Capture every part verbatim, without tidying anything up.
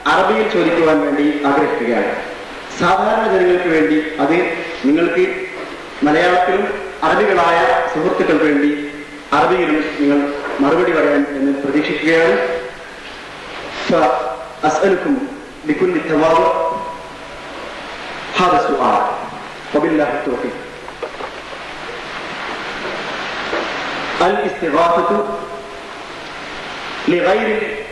അറബിയിൽ ചോദിക്കുവാൻ വേണ്ടി ആഗ്രഹിക്കുകയാണ്. സാധാരണ ജനങ്ങൾക്ക് വേണ്ടി അത് നിങ്ങൾക്ക് മലയാളത്തിലും അറബികളായ സുഹൃത്തുക്കൾക്ക് വേണ്ടി അറബിയിലും നിങ്ങൾ മറുപടി പറയാൻ എന്ന് പ്രതീക്ഷിക്കുകയാണ്. أسألكم بكل التواضع هذا السؤال وبالله التوفيق. الاستغاثة لغير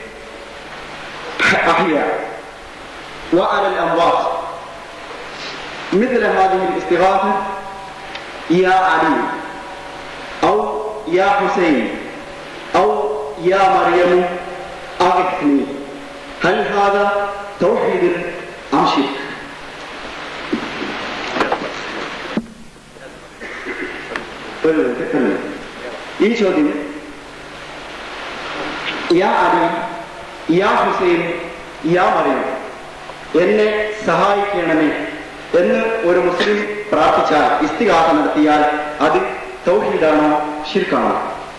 الأحياء وعلى الأموات مثل هذه الاستغاثة يا علي أو يا حسين أو يا مريم أغثني، هل هذا توحيد أم شرك؟ ഈ ചോദ്യം യാ അലി, യാ ഹുസൈൻ, യാ മറിയം എന്നെ സഹായിക്കണമേ എന്ന് ഒരു മുസ്ലിം പ്രാർത്ഥിച്ചാൽ, ഇസ്തിഗാസ നടത്തിയാൽ അത് തൗഹീദാണോ ശിർക്കാണോ?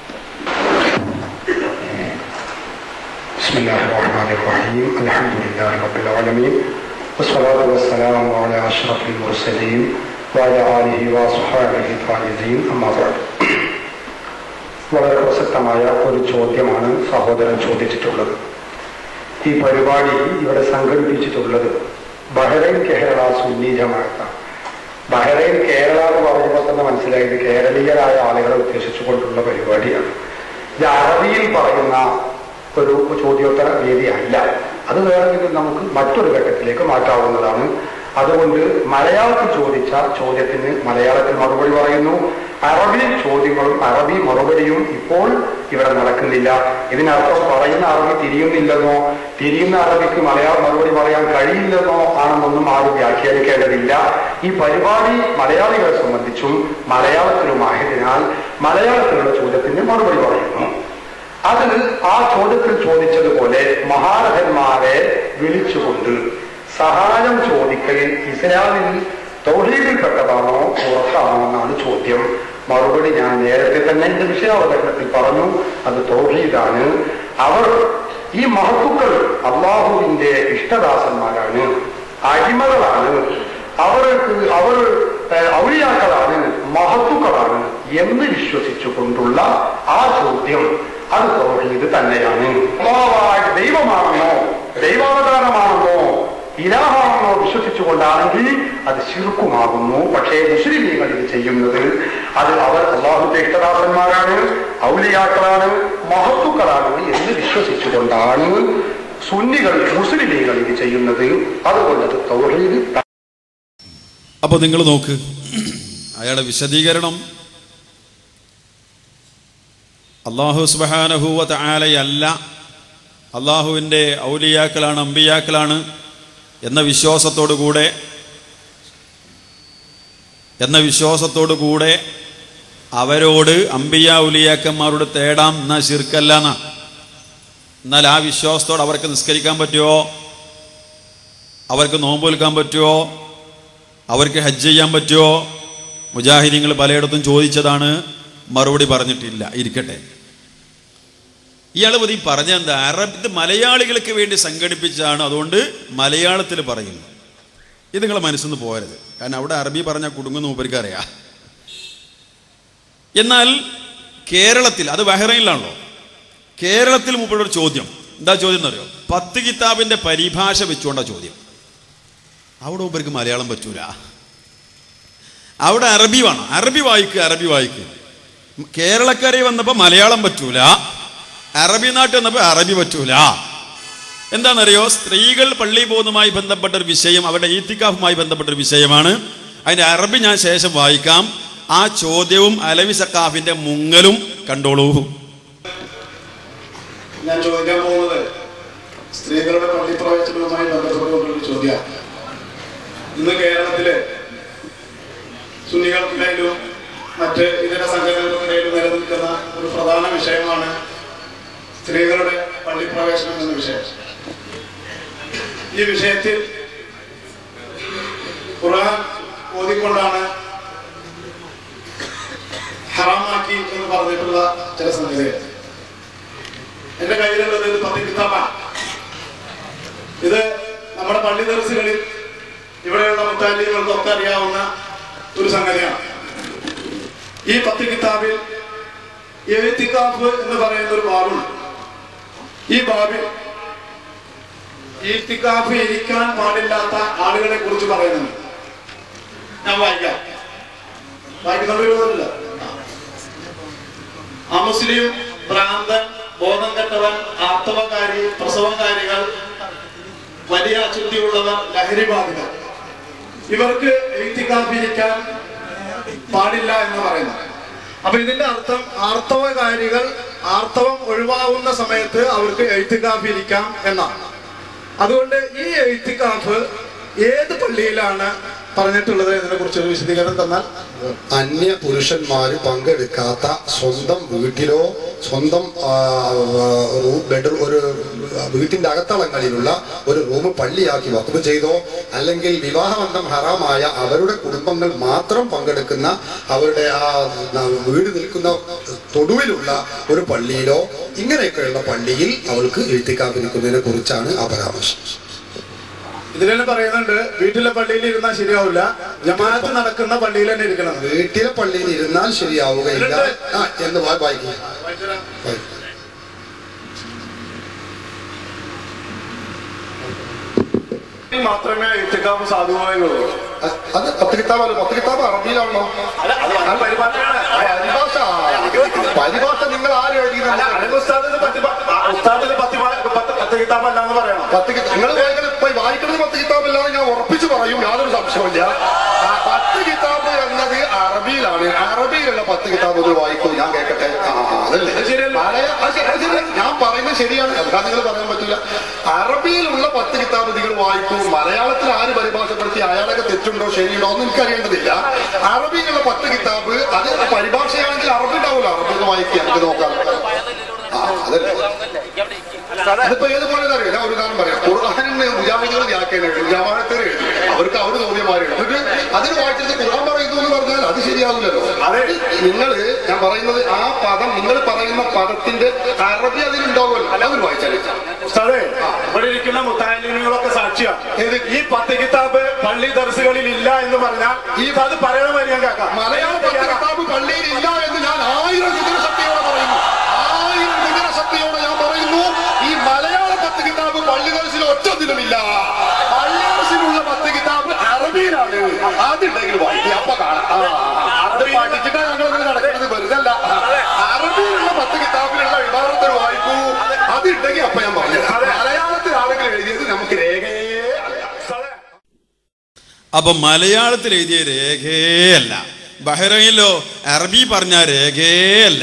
بسم الله الرحمن الرحيم. الحمد لله رب العالمين والصلاة والسلام على أشرف المرسلين وعلى آله وصحبه الفائزين. أما بعد. വളരെ പ്രസക്തമായ ഒരു ചോദ്യമാണ് സഹോദരൻ ചോദിച്ചിട്ടുള്ളത്. ഈ പരിപാടി ഇവിടെ സംഘടിപ്പിച്ചിട്ടുള്ളത് ബഹ്റൈൻ കേരള സുന്നി ജമാഅത്താണ്. ബഹ്റൈൻ കേരള എന്ന് പറയുമ്പോൾ തന്നെ മനസ്സിലായത് കേരളീയരായ ആളുകളെ ഉദ്ദേശിച്ചുകൊണ്ടുള്ള പരിപാടിയാണ്. ഇത് അറബിയിൽ പറയുന്ന ഒരു ചോദ്യോത്തര വേദിയല്ല. അത് വേണമെങ്കിൽ നമുക്ക് മറ്റൊരു ഘട്ടത്തിലേക്ക് മാറ്റാവുന്നതാണ്. അതുകൊണ്ട് മലയാളത്തിൽ ചോദിച്ച ചോദ്യത്തിന് മലയാളത്തിൽ മറുപടി പറയുന്നു. അറബി ചോദ്യങ്ങളും അറബി മറുപടിയും ഇപ്പോൾ ഇവിടെ നടക്കുന്നില്ല. ഇതിനർത്ഥം പറയുന്ന അറബി തിരിയുന്നില്ലെന്നോ തിരിയുന്ന അറബിക്ക് മലയാളം മറുപടി പറയാൻ കഴിയില്ലെന്നോ ആണെന്നൊന്നും ആരും വ്യാഖ്യാനിക്കേണ്ടതില്ല. ഈ പരിപാടി മലയാളികളെ സംബന്ധിച്ചും മലയാളത്തിലുമായതിനാൽ മലയാളത്തിലുള്ള ചോദ്യത്തിന് മറുപടി പറയുന്നു. അതിൽ ആ ചോദ്യത്തിൽ ചോദിച്ചതുപോലെ മഹാരഥന്മാരെ വിളിച്ചുകൊണ്ട് സഹായം ചോദിക്കൽ ഇസ്ലാമിൽ തൗഹീദിൽപ്പെട്ടതാണോ പുറത്താണോ എന്നാണ് ചോദ്യം. മറുപടി ഞാൻ നേരത്തെ തന്നെ എന്റെ വിഷയാവതരണത്തിൽ പറഞ്ഞു, അത് തൗഹീദാണ്. അവർ ഈ മഹത്തുക്കൾ അള്ളാഹുവിന്റെ ഇഷ്ടദാസന്മാരാണ്, അടിമകളാണ്, അവർക്ക് അവർ ഔലിയാക്കളാണ്, മഹത്തുക്കളാണ് എന്ന് വിശ്വസിച്ചുകൊണ്ടുള്ള ആ ചോദ്യം അത് തൗഹീദ് തന്നെയാണ്. ദൈവമാണെന്നോ ദൈവാവതാരമാണെന്നോ ഇലാഹാണെന്നോ വിശ്വസിച്ചുകൊണ്ടാണെങ്കിൽ അത് ശിർക്കുമാകുന്നു. പക്ഷേ മുസ്ലിമീങ്ങൾ ഇത് ചെയ്യുന്നത് അത് അവർ അള്ളാഹുവിന്റെ ഇഷ്ടദാസന്മാരാണ്, ഔലിയാക്കളാണ്, മഹത്തുക്കളാണ് എന്ന് വിശ്വസിച്ചുകൊണ്ടാണ് സുന്നികൾ മുസ്ലിമീങ്ങൾ ഇത് ചെയ്യുന്നത്. അതുകൊണ്ട് അത് തൗഹീദ്. അപ്പൊ നിങ്ങൾ നോക്ക്, അയാളുടെ വിശദീകരണം അള്ളാഹു സുബ്ഹാനഹു വ തആലയല്ല, അള്ളാഹുവിൻ്റെ ഔലിയാക്കളാണ്, അമ്പിയാക്കളാണ് എന്ന വിശ്വാസത്തോടു കൂടെ എന്ന വിശ്വാസത്തോടു കൂടെ അവരോട് അമ്പിയ ഔലിയാക്കന്മാരോട് തേടാം എന്നാ ശിർക്കല്ല എന്നാ. എന്നാൽ ആ വിശ്വാസത്തോട് അവർക്ക് നിസ്കരിക്കാൻ പറ്റുമോ? അവർക്ക് നോമ്പ് നിൽക്കാൻ പറ്റുമോ? അവർക്ക് ഹജ്ജ് ചെയ്യാൻ പറ്റുമോ? മുജാഹിദീങ്ങൾ പലയിടത്തും ചോദിച്ചതാണ്, മറുപടി പറഞ്ഞിട്ടില്ല. ഇരിക്കട്ടെ. ഇയാൾ പതി പറഞ്ഞ എന്താ, അറബ് മലയാളികൾക്ക് വേണ്ടി സംഘടിപ്പിച്ചതാണ്, അതുകൊണ്ട് മലയാളത്തിൽ പറയുന്നു. ഇത് നിങ്ങളെ മനസ്സിൽ നിന്ന് പോകരുത്. കാരണം അവിടെ അറബി പറഞ്ഞാൽ കുടുങ്ങുന്ന മൂപ്പർക്ക് അറിയാം. എന്നാൽ കേരളത്തിൽ, അത് ബഹ്റൈനിലാണല്ലോ, കേരളത്തിൽ മൂപ്പരുടെ ഒരു ചോദ്യം എന്താ ചോദ്യം എന്നറിയോ? പത്ത് കിതാബിന്റെ പരിഭാഷ വെച്ചുകൊണ്ടാ ചോദ്യം. അവിടെ മൂപ്പർക്ക് മലയാളം പറ്റൂല, അവിടെ അറബി വേണം. അറബി വായിക്കുക, അറബി വായിക്കുക. കേരളക്കരയിൽ വന്നപ്പോൾ മലയാളം പറ്റൂല, അറബി നാട്ടിൽ വന്നപ്പോൾ അറബി പറ്റൂല. എന്താണെന്നറിയോ? സ്ത്രീകൾ പള്ളി പോകുന്നതുമായി ബന്ധപ്പെട്ട ഒരു വിഷയം, അവരുടെ ഈത്തിക്കാഫുമായി ബന്ധപ്പെട്ട ഒരു വിഷയമാണ്. അതിന്റെ അറബി ഞാൻ ശേഷം വായിക്കാം. ആ ചോദ്യവും അലവി സക്കാഫിന്റെ മുങ്ങലും കണ്ടോളൂ. ഞാൻ ചോദിക്കാൻ പോകുന്നത് സ്ത്രീകളുടെ പള്ളിപ്രവേശനവുമായി ബന്ധപ്പെട്ടുകൊണ്ടൊരു ചോദ്യമാണ്. ഇന്ന് കേരളത്തില് സുന്നികൾക്കിടയിലും മറ്റ് ഇതര സംഘടനകൾക്കിടയിലും നിലനിൽക്കുന്ന ഒരു പ്രധാന വിഷയമാണ് സ്ത്രീകളുടെ പള്ളിപ്രവേശനം എന്ന വിഷയം. ഈ വിഷയത്തിൽ ഖുർആൻ ഓതിക്കൊണ്ടാണ് ഹറാമാക്കി എന്ന് പറഞ്ഞിട്ടുള്ള ചില സംഗതികൾ എന്റെ കയ്യിലുള്ളത് ഇത് പത്ത് കിതാബാണ്. ഇത് നമ്മുടെ പള്ളി ദർസുകളിൽ ഇവിടെയുള്ള മുത്താലികൾക്കൊക്കെ അറിയാവുന്ന ഒരു സംഗതിയാണ്. ഈ പത്ത് കിതാബിൽ ഇഅ്തികാഫ് എന്ന് പറയുന്ന ഒരു ബാബുണ്ട്. ഈ ബാബിൽ ഇഅ്തികാഫ് ഇരിക്കാൻ പാടില്ലാത്ത ആളുകളെ കുറിച്ച് പറയുന്നുണ്ട്. ഞാൻ വായിക്കാം. വായിക്കുന്നുണ്ടല്ല. അമുസ്ലിം, ഭ്രാന്തൻ, ബോധം കെട്ടവൻ, ആർത്തവകാരി, പ്രസവകാരികൾ, വലിയ അശുദ്ധിയുള്ളവർ, ലഹരി ബാധിതർ, ഇവർക്ക് ഇഅ്തികാഫ് ഇരിക്കാൻ പാടില്ല എന്ന് പറയുന്നു. അപ്പൊ ഇതിന്റെ അർത്ഥം ആർത്തവകാരികൾ ആർത്തവം ഒഴിവാകുന്ന സമയത്ത് അവർക്ക് ഇഅ്തികാഫ് ഇരിക്കാം എന്നാണ്. അതുകൊണ്ട് ഈ ഇഅ്തികാഫ് ഏത് പള്ളിയിലാണ് പറഞ്ഞിട്ടുള്ളത് എന്നതിനെ കുറിച്ച് ഒരു വിശദീകരണം തന്നാൽ. അന്യ പുരുഷന്മാര് പങ്കെടുക്കാത്ത സ്വന്തം വീട്ടിലോ സ്വന്തം ബെഡ്റൂം ഒരു വീട്ടിന്റെ അകത്തളങ്ങളിലുള്ള ഒരു റൂം പള്ളിയാക്കി വഖഫ് ചെയ്തോ, അല്ലെങ്കിൽ വിവാഹബന്ധം ഹറാമായ അവരുടെ കുടുംബങ്ങൾ മാത്രം പങ്കെടുക്കുന്ന അവരുടെ ആ വീട് നിൽക്കുന്ന തൊടുവിലുള്ള ഒരു പള്ളിയിലോ ഇങ്ങനെയൊക്കെയുള്ള പള്ളിയിൽ അവൾക്ക് ഇഅ്തികാഫ് ഇരിക്കുന്നതിനെ കുറിച്ചാണ് ആ പരാമർശം. ഇതിൽ തന്നെ പറയുന്നുണ്ട് വീട്ടിലെ പള്ളിയിൽ ഇരുന്നാൽ ശരിയാവില്ല, ജമാഅത്ത് നടക്കുന്ന പള്ളിയിൽ തന്നെ ഇരിക്കണം. വീട്ടിലെ പള്ളിയിൽ ഇരുന്നാൽ ശരിയാവുകയില്ല എന്ന് വായിക്കുക. മാത്രമേ ഇഅ്തികാഫ് സാധുവായുള്ളൂ. അത് പത്ത് കിതാബല്ലോ. പത്ത് കിതാബ് അറബിയിലാണല്ലോ. പരിഭാഷ പരിഭാഷ നിങ്ങൾ ആരും എഴുതിയത് പത്ത് കിതാബല്ലാന്ന് പറയണം. പത്ത് നിങ്ങൾ വായിക്കുന്നത് പത്ത് കിതാബല്ലാന്ന് ഞാൻ ഉറപ്പിച്ചു പറയും, യാതൊരു സംശയമില്ല. പത്ത് കിതാബ് എന്നത് അറബിയിലാണ്. അറബിയിലുള്ള പത്ത് കിതാബ് ഒന്ന് വായിക്കും, ഞാൻ കേൾക്കട്ടെ. ഞാൻ പറയുന്നത് ശരിയാണ്, എന്താ നിങ്ങൾ പറയാൻ പറ്റില്ല. അറബിയിലുള്ള പത്ത് കിതാബ് നിങ്ങൾ വായിക്കും. മലയാളത്തിൽ ആര് പരിഭാഷപ്പെടുത്തി അയാളൊക്കെ തെറ്റുണ്ടോ ശരിയുണ്ടോ ഒന്നും എനിക്കറിയേണ്ടതില്ല. അറബിയിലുള്ള പത്ത് കിതാബ് അത് പരിഭാഷയാണെങ്കിൽ അറബി ഉണ്ടാവില്ല. അറബി ഒന്ന് വായിക്കുക, നമുക്ക് നോക്കാം. ആ അതല്ലേ അതിപ്പോ ഏതുപോലെ അറിയാം. ഞാൻ ഒരു കാര്യം പറയാം. ഖുർആനിന് മുജാഹിദുകൾ വ്യാഖ്യാനം ജമാഅത്തുകാർ എഴുതി, അവർക്ക് അവർ തോന്നിയമാര് എന്നിട്ട് അതിന് വായിച്ചിട്ട് ഖുർആൻ പറയുന്നു എന്ന് പറഞ്ഞാൽ അത് ശരിയാവില്ലല്ലോ. അതായത് നിങ്ങൾ ഞാൻ പറയുന്നത് ആ പദം നിങ്ങൾ പറയുന്ന പദത്തിന്റെ അറബി അതിലുണ്ടാവുമല്ലോ, അതൊരു വായിച്ചാൽ ഇവിടെ ഇരിക്കുന്ന മുത്താലിമീങ്ങളൊക്കെ സാക്ഷിയാണ്. ഈ പത്ത് കിതാബ് പള്ളി ദർസുകളിൽ ഇല്ല എന്ന് പറഞ്ഞാൽ ഈ അത് പറയണമെന്ന് ഞാൻ കേൾക്കാം. മലയാള പത്ത് കിതാബ് പള്ളിയിൽ ഇല്ല എന്ന് ഞാൻ ആയിരം ശക്തിയോടെ പറയുന്നു. ആയിരം ശക്തിയോടെ ഞാൻ പറയുന്നു. ഈ മലയാള പത്ത് കിതാബ് പള്ളി ദർസിൽ ഒറ്റതിലുമില്ല. പള്ളി ദർസിലുള്ള പത്ത് കിതാബ് അറബിയിലാണ്. അതുണ്ടെങ്കിൽ വായിക്കുക, അപ്പൊ കാണാം. അത് പഠിച്ചിട്ടാണ് ഞങ്ങൾ നടക്കുന്നത്, വെറുതല്ല. അറബിയിലുള്ള പത്ത് കിതാബിലുള്ള വിഭാഗത്തിൽ വായിക്കൂ, അതുണ്ടെങ്കിൽ അപ്പൊ ഞാൻ പറഞ്ഞു. മലയാളത്തിൽ ആരെങ്കിലും എഴുതിയത് നമുക്ക് രേഖയേ അല്ല. അപ്പൊ മലയാളത്തിൽ എഴുതിയ രേഖയല്ല, ബഹ്റൈനിലോ അറബി പറഞ്ഞ രേഖയല്ല.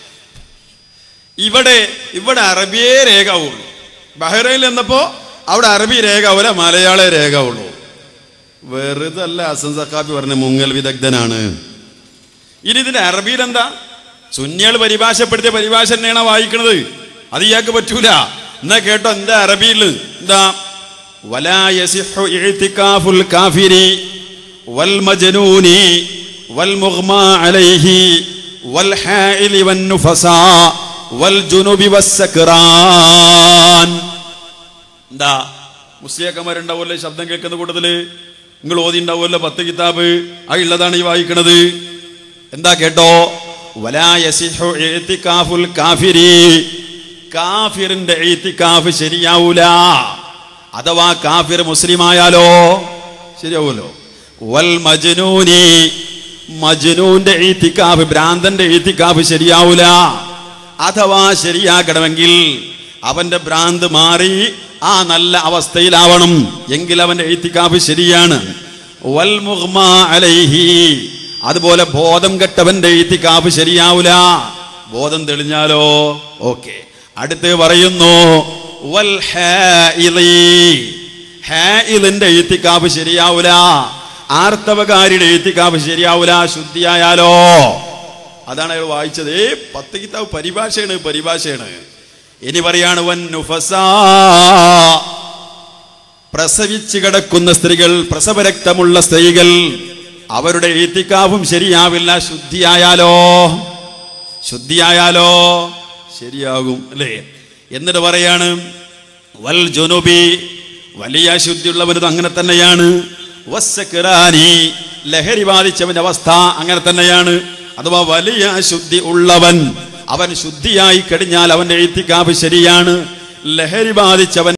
ഇവിടെ ഇവിടെ അറബിയേ രേഖാവുള്ളൂ. ബഹ്റൈനിൽ എന്നപ്പോ അവിടെ അറബി രേഖാവൂല, മലയാള രേഖാവുള്ളൂ. വെറുതെ അല്ല ഹസൻ സഖാഫി പറഞ്ഞ മുങ്ങൽ വിദഗ്ധനാണ്. ഇനി ഇതിന്റെ അറബിയിൽ എന്താ? സുന്നികൾ പരിഭാഷപ്പെടുത്തിയ പരിഭാഷ തന്നെയാണ് വായിക്കണത്. അത് ഇയാൾക്ക് പറ്റൂല. എന്നാ കേട്ടോ, എന്താ അറബിയിൽ എന്താ? വലാ യസിഹു ഇഅ്തികാഫുൽ കാഫിരി വൽ മജ്നൂനി വൽ മുഗ്മാ അലൈഹി വൽ ഹാഇലി വൻ നുഫസാ വൽ ജുനുബി വസ്സക്റാൻ. എന്താ മുസ്ലിയാക്കന്മാരുണ്ടാവുമല്ലോ ശബ്ദം കേൾക്കുന്ന കൂട്ടത്തില്, നിങ്ങൾ ഓതി ഉണ്ടാവുമല്ലോ പത്ത് കിതാബ്, ആ ഉള്ളതാണ് ഈ വായിക്കണത്. എന്താ കേട്ടോ? വലാ യസിഹു ഇഅ്തികാഫുൽ കാഫിരി, കാഫിറിന്റെ ഇഅ്തികാഫ് ശരിയാവൂല. അഥവാ കാഫിർ മുസ്ലിമായാലോ ശരിയാവൂലോ. വൽ മജ്നൂനി, മജ്നൂന്റെ ഇഅ്തികാഫ്, ഭ്രാന്തന്റെ ഇഅ്തികാഫ് ശരിയാവൂല. അഥവാ ശരിയാക്കണമെങ്കിൽ അവന്റെ ഭ്രാന്ത് മാറി ആ നല്ല അവസ്ഥയിലാവണം, എങ്കിൽ അവന്റെ ഇഅ്തികാഫ് ശരിയാണ്. വൽ മുഗ്മാ അലൈഹി, അതുപോലെ ബോധം കെട്ടവന്റെ ഇഅ്തികാഫ് ശരിയാവൂല. ബോധം തെളിഞ്ഞാലോ ഓക്കെ. അടുത്ത് പറയുന്നു വൽ ഹാഇലി, ഹാഇലിന്റെ ഇഅ്തികാഫ് ശരിയാവൂല. ആർത്തവകാരിയുടെ ഇഅ്തികാഫ് ശരിയാവൂല ശുദ്ധിയായാലോ. അതാണ് അയാൾ വായിച്ചത്. പത്ത് കിതാബ് പരിഭാഷയാണ്, പരിഭാഷയാണ്. ഇനി പറയാണ് വൻ നുഫസാ, പ്രസവിച്ച് കിടക്കുന്ന സ്ത്രീകൾ, പ്രസവരക്തമുള്ള സ്ത്രീകൾ, അവരുടെ ഇഅ്തികാഫും ശരിയാവില്ല ശുദ്ധിയായാലോ. ശുദ്ധിയായാലോ ശരിയാകും അല്ലേ. എന്നിട്ട് പറയാണ് വൽ ജുനുബി, വലിയ അശുദ്ധിയുള്ളവനത് അങ്ങനെ തന്നെയാണ്. വസ്സക്റാനി, ലഹരി ബാധിച്ചവന്റെ അവസ്ഥ അങ്ങനെ തന്നെയാണ്. അഥവാ വലിയ അശുദ്ധി ഉള്ളവൻ അവൻ ശുദ്ധിയായി കഴിഞ്ഞാൽ അവന്റെ ഇത്തിക്കാഫ് ശരിയാണ്. ലഹരി ബാധിച്ചവൻ